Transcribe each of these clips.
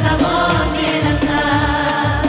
سوار میرسد.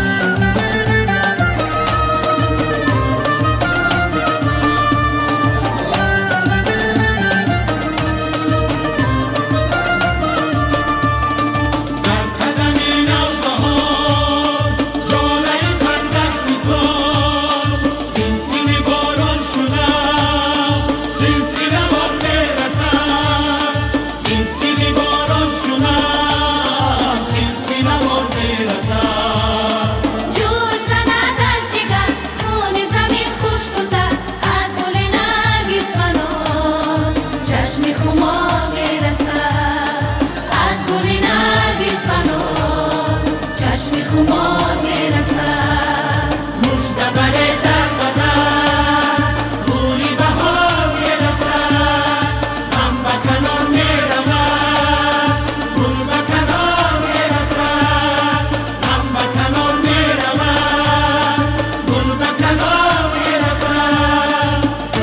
در قدم نوبهار جاله خندق میساد، سینسین باران شدم سینسین بار میرسد، سینسین باران شدم سینسین بار میرسد. جوش زند از جگر خون زمین خشک‌تر، از گل نرگس فراز چشم خمار میرسد، از گل نرگس فراز چشم خمار میرسد. مژده بر در قدم بوی بهار میرسد، غم به کنار میرود گل به کنار میرسد، غم به کنار میرود گل به کنار میرسد.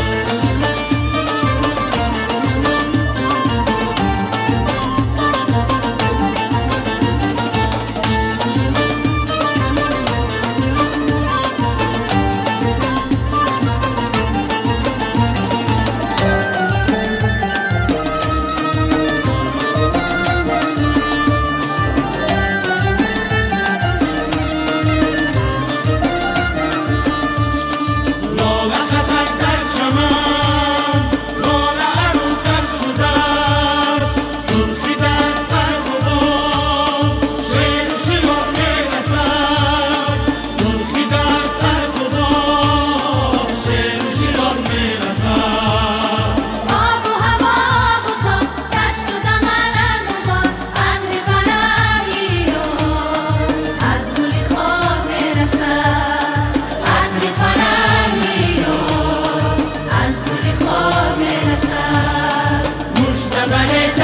لاله خزک در چمن لاله عروسک شده است، سرخی دست بر گلاب شعر و شیار میرسد، سرخی دست بر گلاب شعر و شیار میرسد. آب و هوا بوتا دشت و دمن بار عطر فرنگی از گل خار میرسد، عطر فرنگی از گل خار میرسد. مژده بر